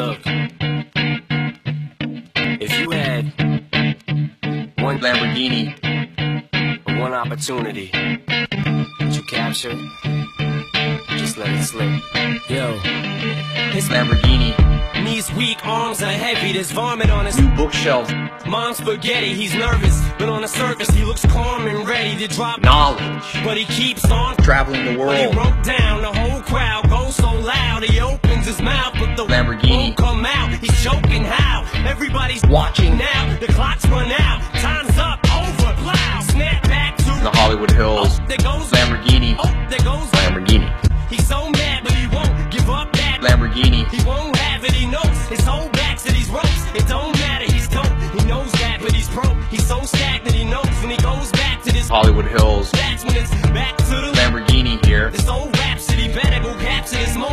Look, if you had one Lamborghini or one opportunity, would you capture it? Just let it slip. Yo, his Lamborghini. Knees weak, arms are heavy, there's vomit on his new bookshelf. Mom's spaghetti, he's nervous, but on the surface he looks calm and ready to drop Knowledge. But he keeps on Traveling the But he world. wrote down, the whole crowd goes so loud. He opens his mouth, but the Lamborghini won't come out. He's choking how? Everybody's watching now. The clock's run out, time's up, over, plow. Snap back to the Hollywood Hills. Oh, there goes Lamborghini. Oh, there goes Lamborghini. He's so mad, but he won't give up that Lamborghini. He won't have it, he knows his whole back to these ropes. It don't matter, he's dope. He knows that, but he's broke. He's so stagnant, he knows when he goes back to this Hollywood Hills. That's when it's back to the Lamborghini here. This old rhapsody better go capture this